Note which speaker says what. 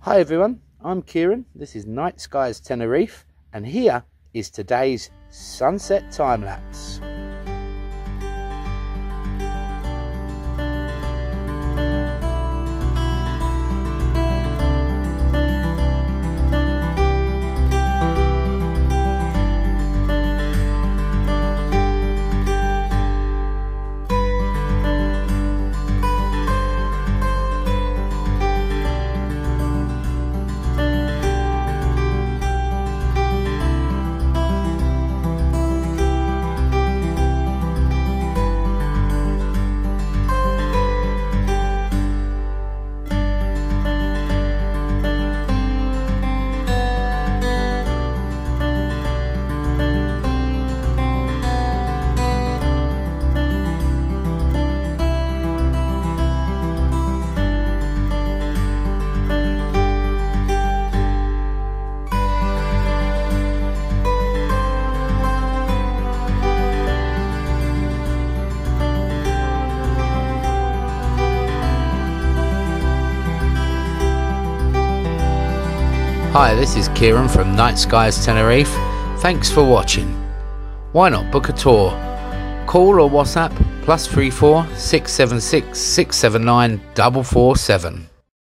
Speaker 1: Hi everyone, I'm Kieran, this is Night Skies Tenerife, and here is today's sunset time-lapse. Hi, this is Kieran from Night Skies Tenerife. Thanks for watching. Why not book a tour? Call or WhatsApp +34 676 679 447.